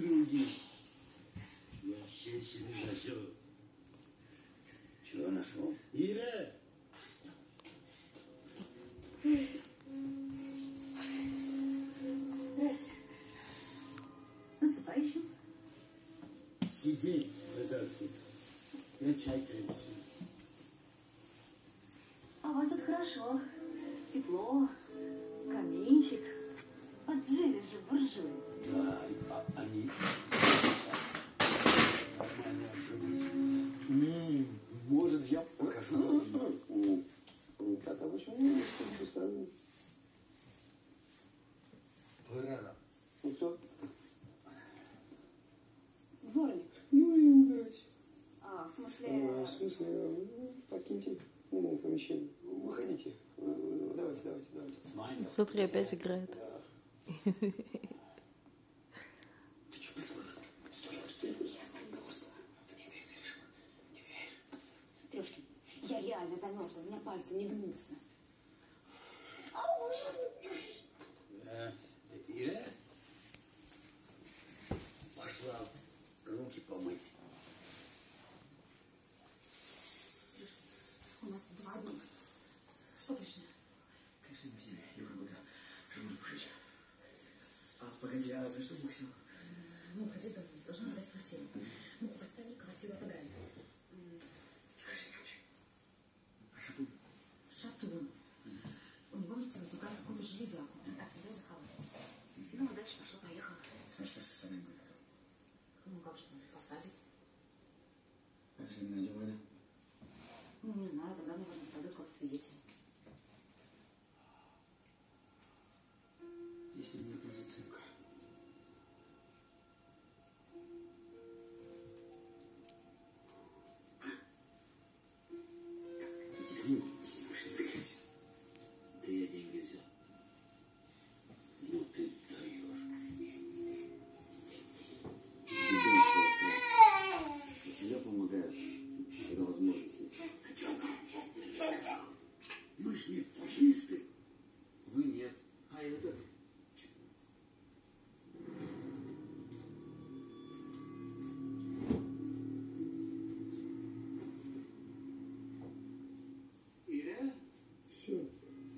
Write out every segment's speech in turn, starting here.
люди. Я женщины нашел. Чего нашел? Ира! Здрасте. С наступающим. Сидеть, пожалуйста. Я чай принесу. А у вас тут хорошо. Тепло, каминчик. Поджили же буржуи. Да, они нормально живут. Может, я покажу. Так, а почему не поставили? Рано. Ну кто? Дворник. Ну и убирать. А, в смысле... В смысле, покиньте помещение. Выходите. Давайте. Смотри, опять играет. Ты что пришла? Что делаешь? Что? Я замерзла. Ты не веришь? Не веришь? Трешкин, я реально замерзла. У меня пальцы не гнутся. Ира? Пошла руки помыть. У нас 2 дня. Что пришли? Пришли мы всеми. Юра будет желудок пушить. А погоди, а за что Максим? Ну, ходи домой. Должна отдать квартиру. Ну, подставили квартиру, отобрали. Красивый очень. А Шатун? Шатун. У него на стене украли какую-то железяку. Отсидел за халатность. Ну, а дальше пошло-поехало. Значит, что с пацанами будет? Ну, как что, посадит? А если мы найдем войну? Ну, не знаю, тогда, наверное, подойдут как свидетели. Есть у меня одна зацепка. Иди, не прекратить. Ты я деньги взял. Ну ты даешь. Я себя помогаю, когда возможность есть. А что нам? Я не сказал. Мы ж не фашисты. Вы нет. А этот? Ира? Все.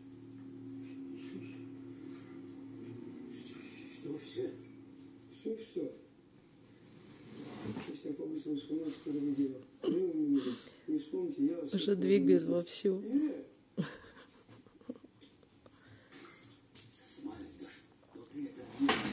Что все? Все. Если я по-быстрому вспомнил, что это дело. Не вспомните, я... Уже двигает вовсю. Ира? Смайлик, да что ты это делаешь?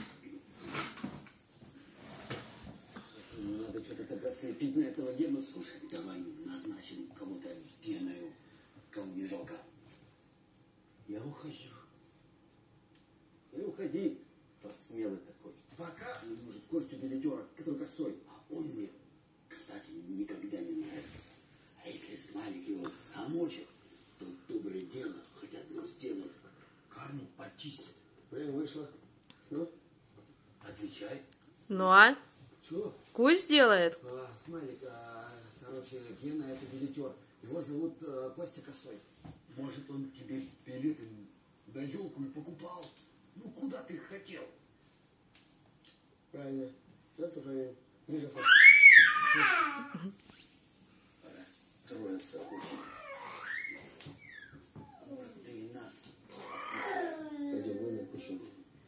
Надо что-то тогда слепить на этого Гену. Слушай, давай назначим кого-то пьяную, кого не жалко. Я ухожу. Ты уходи, посмелый такой. Пока мне может Костю билетера, который косой. А он мне, кстати, никогда не нравится. А если Смайлик его замочит, то доброе дело хоть одно сделает. Карму почистит. Время вышло. Ну, отвечай. Ну а? Чего? Кусь делает? Смайлик, короче, Гена это билетер. Его зовут Костя Косой. Может, он тебе билеты на елку и покупал? Ну, куда ты хотел? Правильно. Завтра проверим. Где же Расстроился очень. Вот ты и нас. Пойдем, вон отпущу.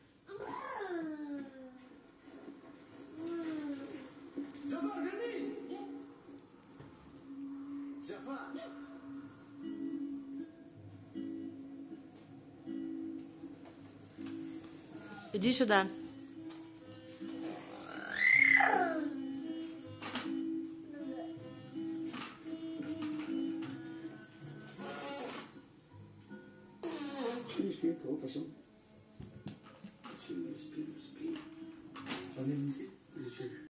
Джафар, вернись! Джафар! Иди сюда. Спи, кого пасем?